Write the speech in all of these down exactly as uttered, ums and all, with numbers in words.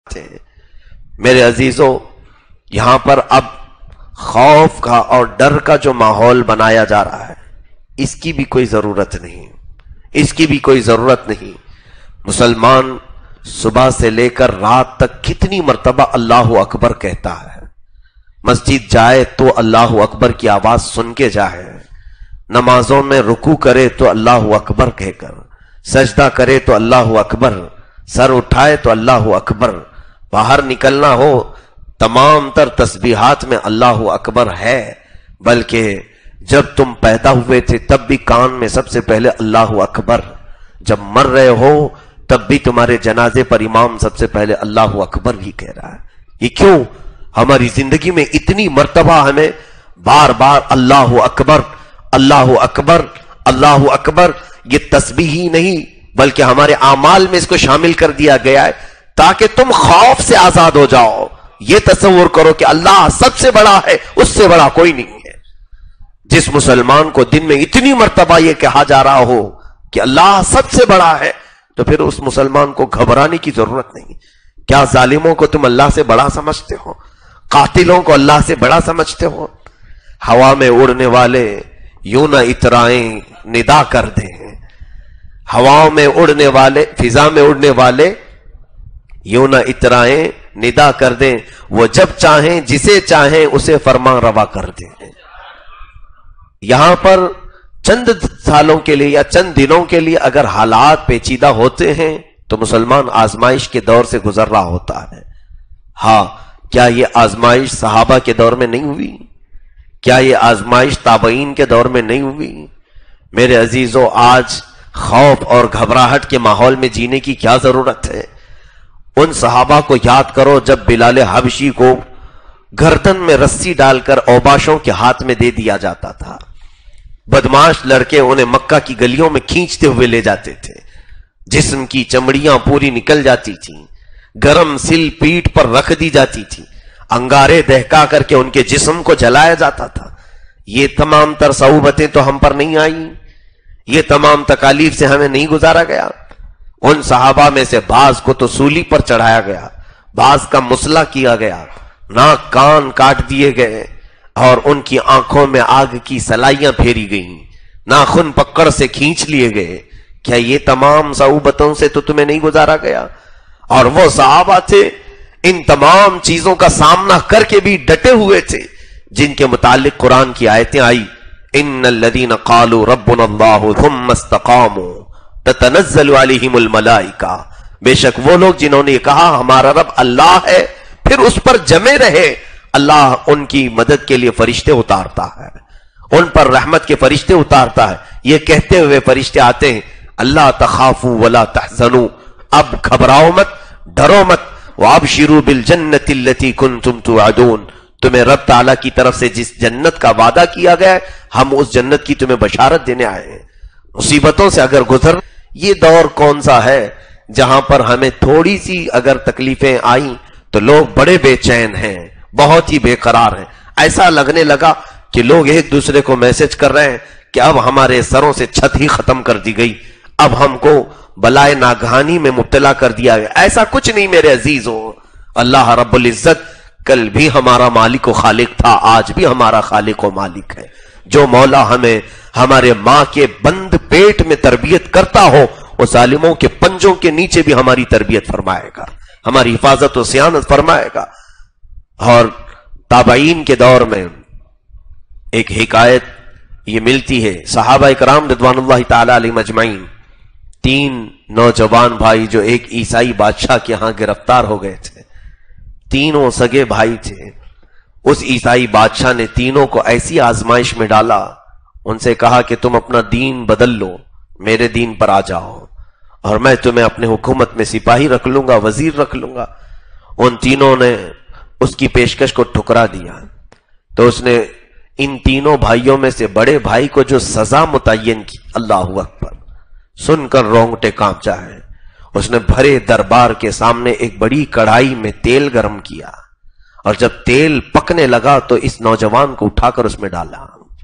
تھے۔ میرے عزیزوں، یہاں پر اب خوف کا اور ڈر کا جو ماحول بنایا جا رہا ہے، اس کی بھی کوئی ضرورت نہیں، اس کی بھی کوئی ضرورت نہیں۔ مسلمان صبح سے لے کر رات تک کتنی مرتبہ اللہ اکبر کہتا ہے، مسجد جائے تو اللہ اکبر کی آواز سن کے جائے، نمازوں میں رکوع کرے تو اللہ اکبر کہہ کر، سجدہ کرے تو اللہ اکبر، سر اٹھائے تو اللہ اکبر، باہر نکلنا ہو تمام تر تسبیحات میں اللہ اکبر ہے۔ بلکہ جب تم پیدا ہوئے تھے تب بھی کان میں سب سے پہلے اللہ اکبر، جب مر رہے ہو تب بھی تمہارے جنازے پر امام سب سے پہلے اللہ اکبر ہی کہہ رہا ہے۔ یہ کیوں؟ ہماری زندگی میں اتنی مرتبہ ہمیں بار بار اللہ اکبر اللہ اکبر اللہ اکبر، یہ تسبیح ہی نہیں بلکہ ہمارے اعمال میں اس کو شامل کر دیا گیا ہے تاکہ تم خوف سے آزاد ہو جاؤ۔ یہ تصور کرو کہ اللہ سب سے بڑا ہے، اس سے بڑا کوئی نہیں ہے۔ جس مسلمان کو دن میں اتنی مرتبہ یہ کہا جا رہا ہو کہ اللہ سب سے بڑا ہے، تو پھر اس مسلمان کو گھبرانے کی ضرورت نہیں۔ کیا ظالموں کو تم اللہ سے بڑا سمجھتے ہو؟ قاتلوں کو اللہ سے بڑا سمجھتے ہو؟ ہوا میں اڑنے والے یوں نہ اترائیں ندا کر دیں، ہواؤں میں اڑنے والے، فضا میں اڑنے والے یوں نہ اترائیں ندا کر دیں، وہ جب چاہیں جسے چاہیں اسے فرما روا کر دیں۔ یہاں پر چند سالوں کے لیے یا چند دنوں کے لیے اگر حالات پیچیدہ ہوتے ہیں تو مسلمان آزمائش کے دور سے گزر رہا ہوتا ہے۔ ہاں، کیا یہ آزمائش صحابہ کے دور میں نہیں ہوئی؟ کیا یہ آزمائش تابعین کے دور میں نہیں ہوئی؟ میرے عزیزوں، آج خوف اور گھبراہٹ کے ماحول میں جینے کی کیا ضرورت ہے؟ ان صحابہ کو یاد کرو جب بلال حبشی کو گردن میں رسی ڈال کر اوباشوں کے ہاتھ میں دے دیا جاتا تھا، بدماش لڑکے انہیں مکہ کی گلیوں میں کھینچتے ہوئے لے جاتے تھے، جسم کی چمڑیاں پوری نکل جاتی تھیں، گرم سل پیٹ پر رکھ دی جاتی تھی، انگارے دہکا کر کے ان کے جسم کو جلایا جاتا تھا۔ یہ تمام تر صعوبتیں تو ہم پر نہیں آئیں، یہ تمام تکالیف سے ہمیں نہیں گزارا گیا۔ ان صحابہ میں سے بعض کو تو سولی پر چڑھایا گیا، بعض کا مسلح کیا گیا، ناک کان کاٹ دیے گئے اور ان کی آنکھوں میں آگ کی سلائیاں پھیری گئیں، ناخن پکڑ سے کھینچ لیے گئے۔ کیا یہ تمام صعوبتوں سے تو تمہیں نہیں گزارا گیا؟ اور وہ صحابہ تھے ان تمام چیزوں کا سامنا کر کے بھی ڈٹے ہوئے تھے، جن کے متعلق قرآن کی آیتیں آئی، ان الذین قالوا ربنا اللہ ثم استقاموا تتنزل علیہم الملائکہ، بے شک وہ لوگ جنہوں نے کہا ہمارا رب اللہ ہے پھر اس پر جمے رہے، اللہ ان کی مدد کے لیے فرشتے اتارتا ہے، ان پر رحمت کے فرشتے اتارتا ہے۔ یہ کہتے ہوئے فرشتے آتے ہیں، اللہ تخافوا ولا تحزنوا، اب گھبراؤ مت، ڈرو مت، وابشروا بالجنۃ التي كنتم توعدون، تمہیں رب تعالیٰ کی طرف سے جس جنت کا وعدہ کیا گیا ہے ہم اس جنت کی تمہیں بشارت دینے آئے ہیں۔ مصیبتوں سے اگر گزر، یہ دور کون سا ہے جہاں پر ہمیں تھوڑی سی اگر تکلیفیں آئیں تو لوگ بڑے بے چین ہیں، بہت ہی بے قرار ہیں، ایسا لگنے لگا کہ لوگ ایک دوسرے کو میسج کر رہے ہیں کہ اب ہمارے سروں سے چھت ہی ختم کر دی گئی، اب ہم کو بلائے ناگہانی میں مبتلا کر دیا گیا۔ ایسا کچھ نہیں میرے عزیزوں، اللہ رب العزت کل بھی ہمارا مالک و خالق تھا، آج بھی ہمارا خالق و مالک ہے۔ جو مولا ہمیں ہمارے ماں کے بند پیٹ میں تربیت کرتا ہو، وہ ظالموں کے پنجوں کے نیچے بھی ہماری تربیت فرمائے گا، ہماری حفاظت و صیانت فرمائے گا۔ اور تابعین کے دور میں ایک حکایت یہ ملتی ہے، صحابہ اکرام رضوان اللہ تعالی علیہم اجمعین، تین نوجوان بھائی جو ایک عیسائی بادشاہ کے ہاں گرفتار ہو گئے تھے، تینوں سگے بھائی تھے۔ اس عیسائی بادشاہ نے تینوں کو ایسی آزمائش میں ڈالا، ان سے کہا کہ تم اپنا دین بدل لو، میرے دین پر آ جاؤ اور میں تمہیں اپنے حکومت میں سپاہی رکھ لوں گا، وزیر رکھ لوں گا۔ ان تینوں نے اس کی پیشکش کو ٹھکرا دیا، تو اس نے ان تینوں بھائیوں میں سے بڑے بھائی کو جو سزا متعین کی، اللہ اکبر، سن کر رونگٹے کانپ جائے، اس نے بھرے دربار کے سامنے ایک بڑی کڑھائی میں تیل گرم کیا، اور جب تیل پکنے لگا تو اس نوجوان کو اٹھا کر اس میں ڈالا،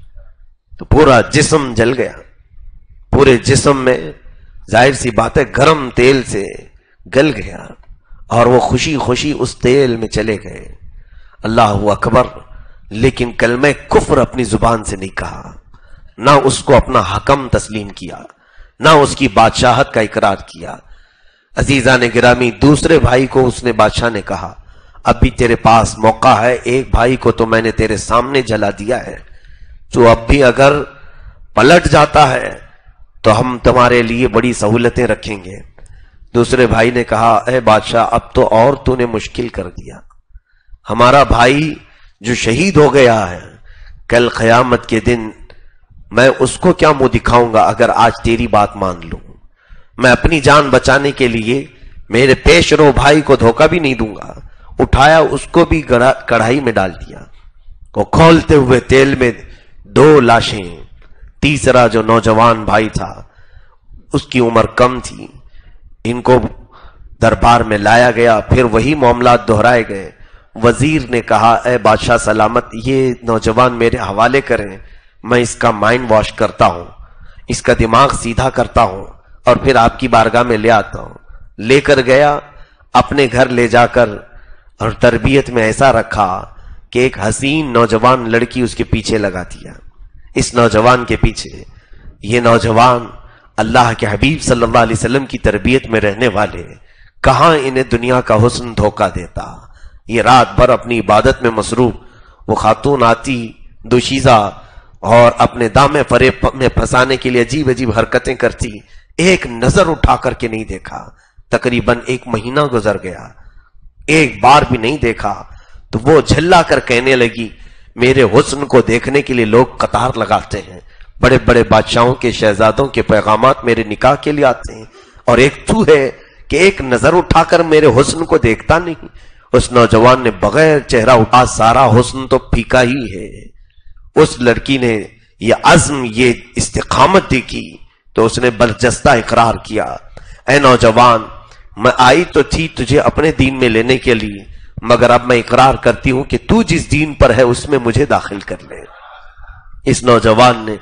تو پورا جسم جل گیا، پورے جسم میں ظاہر سی بات ہے گرم تیل سے گل گیا، اور وہ خوشی خوشی اس تیل میں چلے گئے. اللہ اکبر. لیکن کلمہ کفر اپنی زبان سے نہیں کہا، نہ اس کو اپنا حکم تسلیم کیا، نہ اس کی بادشاہت کا اقرار کیا. عزیزان گرامی، دوسرے بھائی کو اس نے بادشاہ نے کہا اب بھی تیرے پاس موقع ہے، ایک بھائی کو تو میں نے تیرے سامنے جلا دیا ہے، تو اب بھی اگر پلٹ جاتا ہے تو ہم تمہارے لیے بڑی سہولتیں رکھیں گے. دوسرے بھائی نے کہا اے بادشاہ اب تو اور تو نے مشکل کر دیا، ہمارا بھائی جو شہید ہو گیا ہے کل قیامت کے دن میں اس کو کیا منہ دکھاؤں گا اگر آج تیری بات مان لوں. میں اپنی جان بچانے کے لیے میرے پیش رو بھائی کو دھوکہ بھی نہیں دوں گا. اٹھایا، اس کو بھی کڑھائی میں ڈال دیا. وہ کھولتے ہوئے تیل میں دو لاشیں. تیسرا جو نوجوان بھائی تھا اس کی عمر کم تھی، ان کو دربار میں لایا گیا. پھر وہی معاملات دہرائے گئے. وزیر نے کہا اے بادشاہ سلامت، یہ نوجوان میرے حوالے کریں، میں اس کا مائنڈ واش کرتا ہوں، اس کا دماغ سیدھا کرتا ہوں اور پھر آپ کی بارگاہ میں لے آتا ہوں. لے کر گیا، اپنے گھر لے جا کر اور تربیت میں ایسا رکھا کہ ایک حسین نوجوان لڑکی اس کے پیچھے لگا دیا. اس نوجوان کے پیچھے یہ نوجوان اللہ کے حبیب صلی اللہ علیہ وسلم کی تربیت میں رہنے والے، کہاں انہیں دنیا کا حسن دھوکہ دیتا. یہ رات بھر اپنی عبادت میں مصروف. وہ خاتون آتی دوشیزہ اور اپنے دامے فریب میں پھنسانے کے لیے عجیب عجیب حرکتیں کرتی. ایک نظر اٹھا کر کے نہیں دیکھا. تقریباً ایک مہینہ گزر گیا، ایک بار بھی نہیں دیکھا. تو وہ جھلا کر کہنے لگی میرے حسن کو دیکھنے کے لیے لوگ قطار لگاتے ہیں، بڑے بڑے بادشاہوں کے شہزادوں کے پیغامات میرے نکاح کے لیے آتے ہیں، اور ایک تو ہے کہ ایک نظر اٹھا کر میرے حسن کو دیکھتا نہیں. اس نوجوان نے بغیر چہرہ اٹھا سارا حسن تو پھیکا ہی ہے. اس لڑکی نے یہ عزم، یہ استقامت دیکھی تو اس نے برجستہ اقرار کیا اے نوجوان، میں آئی تو تھی تجھے اپنے دین میں لینے کے لیے، مگر اب میں اقرار کرتی ہوں کہ تو جس دین پر ہے اس میں مجھے داخل کر لے. اس نوجوان نے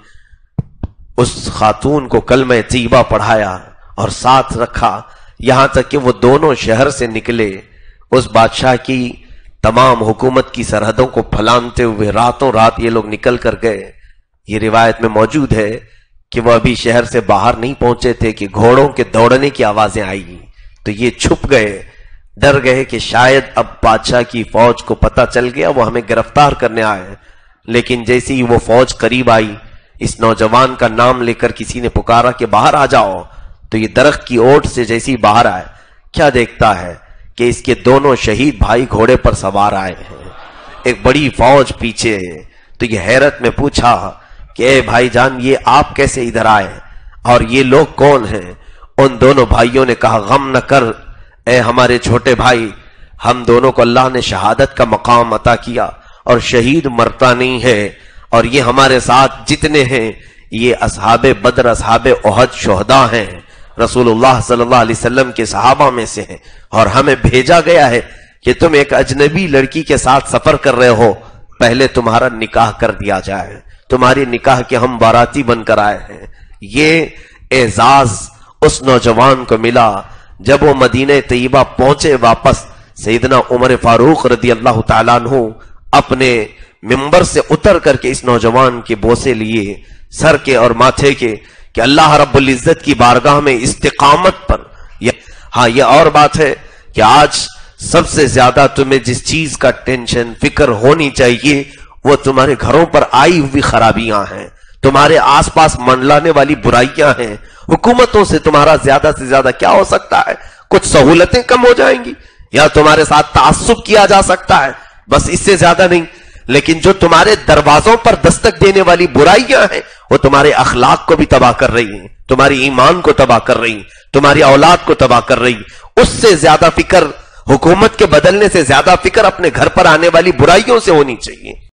اس خاتون کو کلمہ طیبہ پڑھایا اور ساتھ رکھا، یہاں تک کہ وہ دونوں شہر سے نکلے. اس بادشاہ کی تمام حکومت کی سرحدوں کو پھلانتے ہوئے راتوں رات یہ لوگ نکل کر گئے. یہ روایت میں موجود ہے کہ وہ ابھی شہر سے باہر نہیں پہنچے تھے کہ گھوڑوں کے دوڑنے کی آوازیں آئی، تو یہ چھپ گئے، ڈر گئے کہ شاید اب بادشاہ کی فوج کو پتہ چل گیا، وہ ہمیں گرفتار کرنے آئے. لیکن جیسے ہی وہ فوج قریب آئی، اس نوجوان کا نام لے کر کسی نے پکارا کہ باہر آ جاؤ. تو یہ درخت کی اوٹ سے جیسے ہی باہر آئے، کیا دیکھتا ہے کہ اس کے دونوں شہید بھائی گھوڑے پر سوار آئے ہیں، ایک بڑی فوج پیچھے ہے. تو یہ حیرت میں پوچھا کہ اے بھائی جان، یہ آپ کیسے ادھر آئے اور یہ لوگ کون ہیں؟ ان دونوں بھائیوں نے کہا غم نہ کر اے ہمارے چھوٹے بھائی، ہم دونوں کو اللہ نے شہادت کا مقام عطا کیا اور شہید مرتا نہیں ہے، اور یہ ہمارے ساتھ جتنے ہیں یہ اصحاب بدر، اصحاب احد شہداء ہیں، رسول اللہ صلی اللہ علیہ وسلم کے صحابہ میں سے ہیں، اور ہمیں بھیجا گیا ہے کہ تم ایک اجنبی لڑکی کے ساتھ سفر کر رہے ہو، پہلے تمہارا نکاح کر دیا جائے، تمہاری نکاح کے ہم باراتی بن کر آئے ہیں. یہ اعزاز اس نوجوان کو ملا. جب وہ مدینہ طیبہ پہنچے واپس، سیدنا عمر فاروق رضی اللہ تعالیٰ عنہ اپنے ممبر سے اتر کر کے اس نوجوان کے بوسے لیے سر کے اور ماتھے کے کہ اللہ رب العزت کی بارگاہ میں استقامت پر. ہاں یہ اور بات ہے کہ آج سب سے زیادہ تمہیں جس چیز کا ٹینشن فکر ہونی چاہیے وہ تمہارے گھروں پر آئی ہوئی خرابیاں ہیں، تمہارے آس پاس منڈلانے والی برائیاں ہیں. حکومتوں سے تمہارا زیادہ سے زیادہ کیا ہو سکتا ہے؟ کچھ سہولتیں کم ہو جائیں گی یا تمہارے ساتھ تعصب کیا جا سکتا ہے، بس اس سے زیادہ نہیں. لیکن جو تمہارے دروازوں پر دستک دینے والی برائیاں ہیں وہ تمہارے اخلاق کو بھی تباہ کر رہی ہیں، تمہاری ایمان کو تباہ کر رہی ہیں، تمہاری اولاد کو تباہ کر رہی. اس سے زیادہ فکر، حکومت کے بدلنے سے زیادہ فکر اپنے گھر پر آنے والی برائیوں سے ہونی چاہیے.